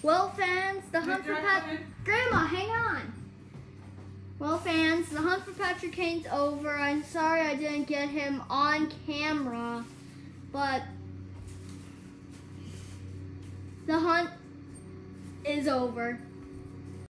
Well, fans, the hunt for Grandma, hang on. Well, fans, the hunt for Patrick Kane's over. I'm sorry I didn't get him on camera, but the hunt is over.